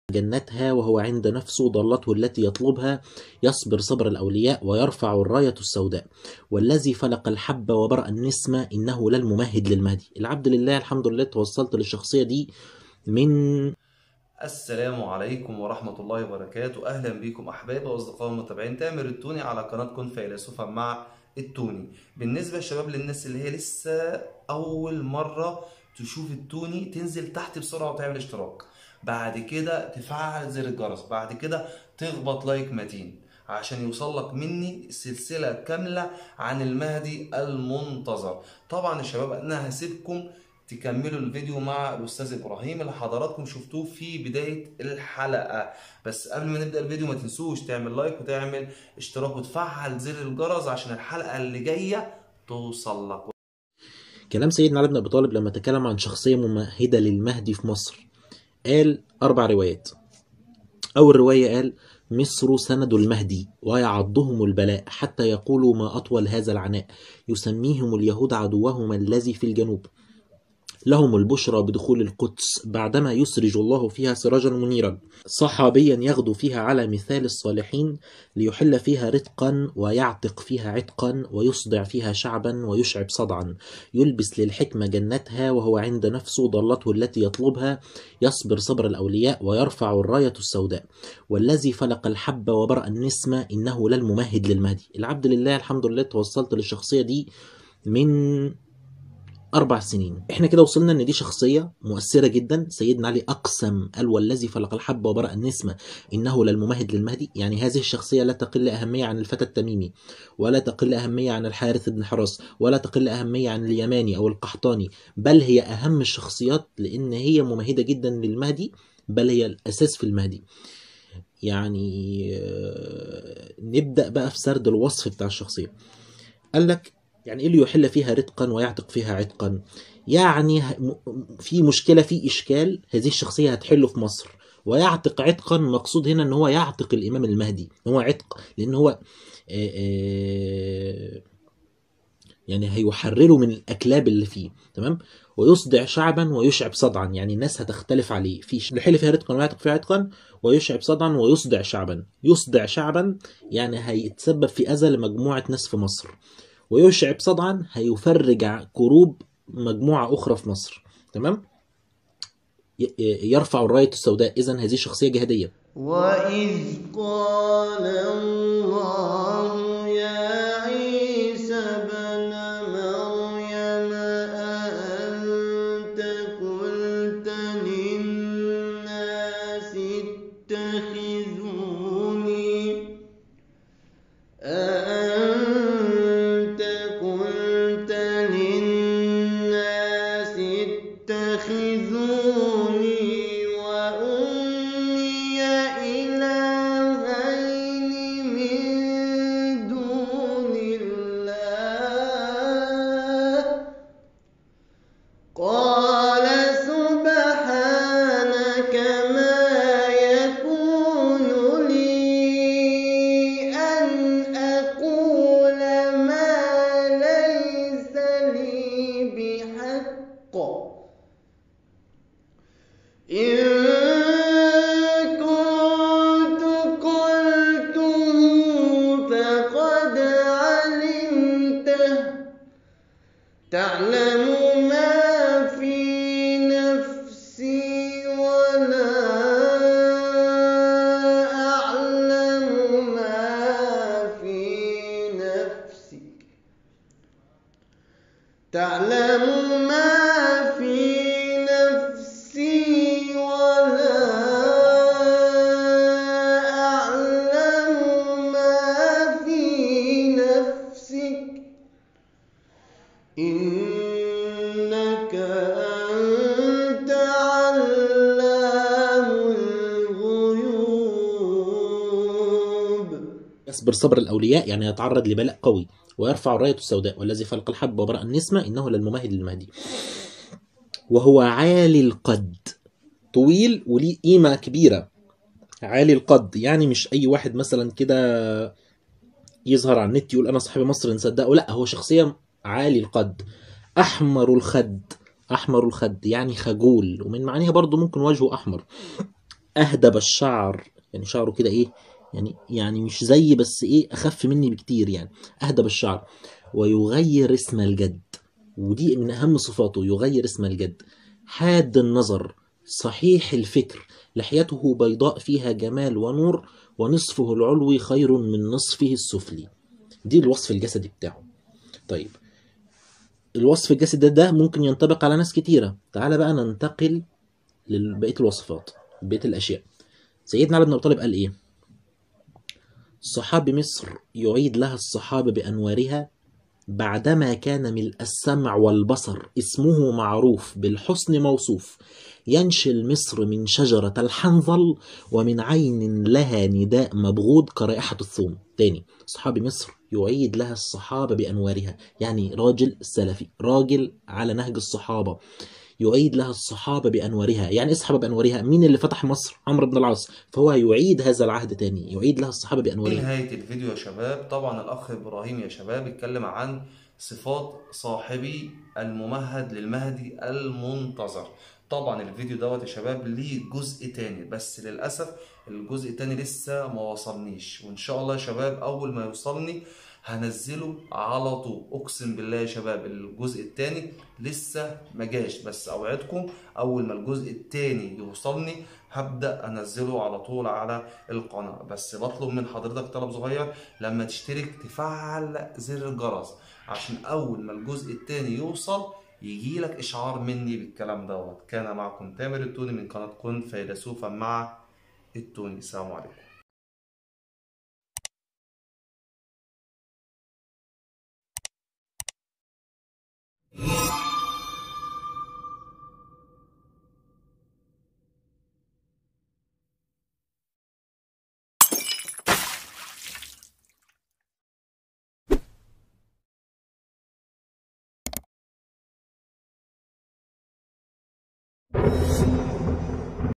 جنتها وهو عند نفسه ضالته التي يطلبها، يصبر صبر الأولياء ويرفع الراية السوداء، والذي فلق الحب وبرأ النسمة إنه للممهد للمهدي. العبد لله الحمد لله توصلت للشخصية دي من السلام عليكم ورحمة الله وبركاته. أهلا بكم أحبابي وأصدقائي المتابعين. تامر التوني على قناة كن فيلسوفا مع التوني. بالنسبة يا شباب للناس اللي هي لسه أول مرة تشوف التوني، تنزل تحت بسرعة وتعمل اشتراك، بعد كده تفعل زر الجرس، بعد كده تخبط لايك متين عشان يوصلك مني سلسلة كاملة عن المهدي المنتظر. طبعا يا شباب أنا هسيبكم تكملوا الفيديو مع الأستاذ إبراهيم اللي حضراتكم شفتوه في بداية الحلقة. بس قبل ما نبدأ الفيديو ما تنسوش تعمل لايك وتعمل اشتراك وتفعل زر الجرس عشان الحلقة اللي جاية توصل لك. كلام سيدنا علي بن أبي طالب لما تكلم عن شخصية ممهدة للمهدي في مصر. قال 4 روايات. أول رواية قال: مصر سند المهدي ويعضهم البلاء حتى يقولوا ما أطول هذا العناء، يسميهم اليهود عدوهم الذي في الجنوب، لهم البشرى بدخول القدس بعدما يسرج الله فيها سراجا منيرا، صحابيا يغدو فيها على مثال الصالحين، ليحل فيها رتقا ويعتق فيها عتقا، ويصدع فيها شعبا ويشعب صدعا، يلبس للحكمة جنتها وهو عند نفسه ضالته التي يطلبها، يصبر صبر الأولياء ويرفع الراية السوداء، والذي فلق الحب وبرأ النسمة إنه للممهد للمهدي. العبد لله الحمد لله توصلت للشخصية دي من 4 سنين. احنا كده وصلنا ان دي شخصية مؤثرة جدا. سيدنا علي اقسم قال: والذي فلق الحب وبرأ النسمة انه للممهد للمهدي. يعني هذه الشخصية لا تقل اهمية عن الفتى التميمي، ولا تقل اهمية عن الحارث بن حراس، ولا تقل اهمية عن اليماني او القحطاني، بل هي اهم الشخصيات لان هي ممهدة جدا للمهدي، بل هي الاساس في المهدي. يعني نبدأ بقى في سرد الوصف بتاع الشخصية. قال لك يعني ايه اللي يحل فيها رتقا ويعتق فيها عتقا؟ يعني في مشكلة، في إشكال هذه الشخصية هتحله في مصر. ويعتق عتقا مقصود هنا ان هو يعتق الإمام المهدي، هو عتق لأن هو يعني هيحرره من الأكلاب اللي فيه، تمام. ويصدع شعبا ويشعب صدعا، يعني الناس هتختلف عليه. في يحل فيها رتقا ويعتق فيها عتقا ويشعب صدعا ويصدع شعبا. يصدع شعبا يعني هيتسبب في أذى لمجموعة ناس في مصر، ويشعب صدعا هيفرج كروب مجموعة أخرى في مصر، تمام. يرفع الراية السوداء. إذن هذه شخصية جهادية. وإذ قال الله يا عيسى ابن مريم أأنت قلت للناس اتخذوني وأمي إلهين من دون الله قال سبحانك ما يكون لي أن أقول ما ليس لي بحق، إن كنت قلته فقد علمته، تعلم ما في نفسي ولا أعلم ما في نفسك، تعلم ما في نفسي ولا أعلم ما في نفسك، إنك أنت علام الغيوب. يصبر صبر الأولياء يعني يتعرض لبلاء قوي، ويرفع الراية السوداء، والذي فلق الحب وبرأ النسمة إنه للممهد للمهدي. وهو عالي القد، طويل وليه قيمة كبيرة. عالي القد يعني مش أي واحد مثلا كده يظهر على النت يقول أنا صاحب مصر نصدقه، لا، هو شخصية عالي القد. أحمر الخد، أحمر الخد يعني خجول، ومن معانيها برضو ممكن وجهه أحمر. أهدب الشعر، يعني شعره كده إيه، يعني مش زي، بس إيه، أخف مني بكتير يعني. أهدب الشعر، ويغير اسم الجد، ودي من أهم صفاته، يغير اسم الجد. حاد النظر، صحيح الفكر، لحيته بيضاء فيها جمال ونور، ونصفه العلوي خير من نصفه السفلي. دي الوصف الجسدي بتاعه. طيب، الوصف الجسدي ده ممكن ينطبق على ناس كتيرة. تعال بقى ننتقل لبقية الوصفات، بقية الأشياء. سيدنا علي بن أبي طالب قال إيه؟ صحاب مصر يعيد لها الصحابة بأنوارها بعدما كان ملء السمع والبصر اسمه معروف بالحسن موصوف، ينشل مصر من شجرة الحنظل، ومن عين لها نداء مبغوض كرائحة الثوم. تاني، صحاب مصر يعيد لها الصحابة بأنوارها، يعني راجل سلفي، راجل على نهج الصحابة، يعيد لها الصحابة بأنوارها. يعني إيه الصحابة بأنوارها؟ مين اللي فتح مصر؟ عمرو بن العاص، فهو يعيد هذا العهد تاني، يعيد لها الصحابة في بأنوارها. نهاية الفيديو يا شباب، طبعا الأخ إبراهيم يا شباب اتكلم عن صفات صاحبي الممهد للمهدي المنتظر. طبعا الفيديو دوت يا شباب ليه جزء تاني، بس للأسف الجزء التاني لسه ما وصلنيش، وإن شاء الله يا شباب أول ما يوصلني هنزله على طول. أقسم بالله يا شباب الجزء التاني لسه ما جاش، بس أوعدكم أول ما الجزء التاني يوصلني هبدأ أنزله على طول على القناة. بس بطلب من حضرتك طلب صغير، لما تشترك تفعل زر الجرس عشان أول ما الجزء التاني يوصل يجيلك إشعار مني بالكلام دوت. كان معكم تامر التوني من قناة كن فيلسوفا مع التوني. السلام عليكم.